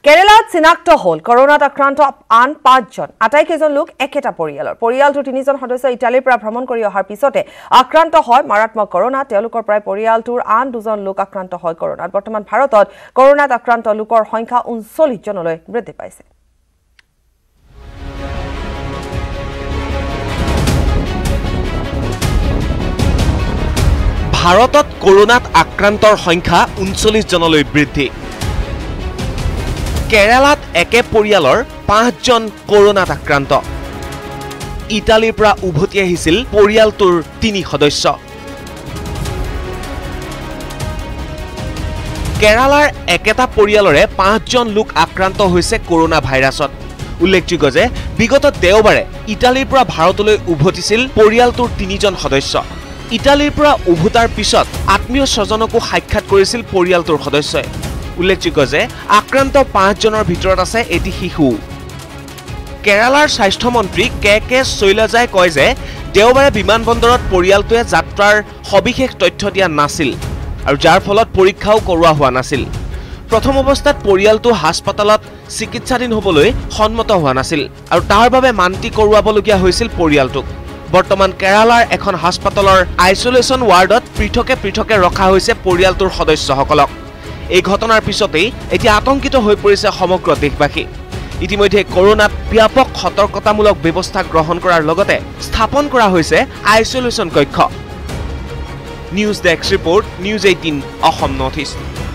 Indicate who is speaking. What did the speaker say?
Speaker 1: কেৰালাত চিনাক্ত হল কৰোনাত আক্ৰান্ত আন 5 জন আটাইকেইজন লোক একেটা পৰিয়ালৰ পৰিয়ালটোৰ 3 জন সদস্য ইটালীৰ পৰা ভ্ৰমণ কৰি অহাৰ পিছতে আক্ৰান্ত হয় মাৰাত্মক কৰোনা তেওঁলোকৰ প্ৰায় পৰিয়ালটোৰ আন 2 জন লোক আক্ৰান্ত হয় কৰোনাত বৰ্তমান ভাৰতত কৰোনাত আক্ৰান্ত লোকৰ সংখ্যা 39 জনলৈ বৃদ্ধি পাইছে
Speaker 2: ভাৰতত কৰোনাত আক্ৰান্তৰ সংখ্যা 39 জনলৈ বৃদ্ধি কেৰালাত একে পৰিয়ালৰ 5 জন কৰোনাত আক্ৰান্ত ইটালীৰ পৰা উভতি আহিছিল পৰিয়ালটোৰ 3 সদস্য কেৰালাৰ একেটা পৰিয়ালৰে 5 জন লোক আক্ৰান্ত হৈছে কৰোনা ভাইৰাছত উল্লেখযোগ্য যে বিগত দেওবাৰে ইটালীৰ পৰা ভাৰতলৈ উভতিছিল পৰিয়ালটোৰ 3 জন সদস্য ইটালীৰ পৰা উভতাৰ পিছত আত্মীয় স্বজনকো সাক্ষাৎ কৰিছিল পৰিয়ালটোৰ সদস্যই উল্লেখযোগ্য যে আক্ৰান্ত 5 জনৰ ভিতৰত আছে এটি শিশু কেৰালাৰ স্বাস্থ্য মন্ত্ৰী কে শৈলজাই কয় যে দেওবাৰে বিমানবন্দৰত পৰিয়ালটোৱে যাত্ৰাৰ সবিশেষ তথ্য দিয়া নাছিল আৰু যাৰ ফলত পৰীক্ষাও কৰোৱা হোৱা নাছিল প্ৰথম অৱস্থাত পৰিয়ালটো হাস্পতালত চিকিৎসাধীন হ'বলৈ সন্মত হোৱা নাছিল আৰু তাৰ বাবে মান্তি কৰোৱাবলগীয়া হৈছিল পৰিয়ালটোক বৰ্তমান কেৰালাৰ এখন হাস্পতালৰ আইসোলেশন ৱাৰ্ডত পৃথকে ৰখা হৈছে পৰিয়ালটোৰ সদস্যসকলক এই ঘটনাৰ পিছতেই এতিয়া আতংকিত হৈ পৰিছে সমগ্ৰ দেশবাসী ইতিমধ্যে কৰোনাত ব্যাপক সতৰ্কতামূলক ব্যৱস্থা গ্ৰহণ কৰাৰ লগতে স্থাপন কৰা হৈছে আইসোলেশন কক্ষ news desk report news 18 Assam north east